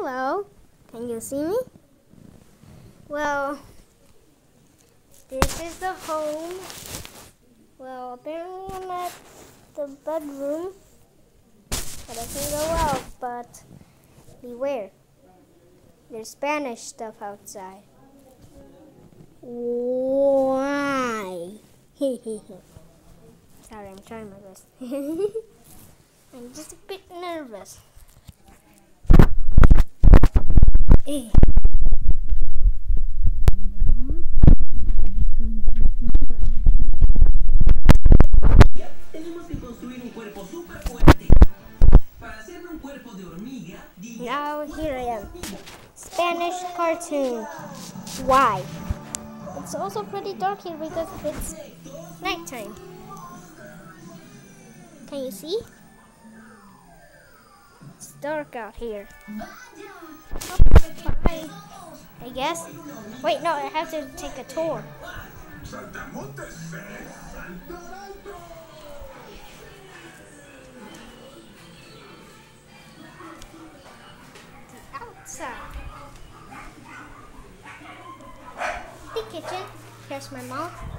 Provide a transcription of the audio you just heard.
Hello, can you see me? Well, this is the home. Well, apparently I'm at the bedroom, but I can go out, but beware. There's Spanish stuff outside. Why? Sorry, I'm trying my best. I'm just a bit nervous. Tenemos que construir un cuerpo súper fuerte. Para hacerme un cuerpo de hormiga, Now here I am. Spanish cartoon. Why? It's also pretty dark here because it's nighttime. Can you see? It's dark out here. Bye. I guess. Wait, no, I have to take a tour. The outside. The kitchen. Here's my mom.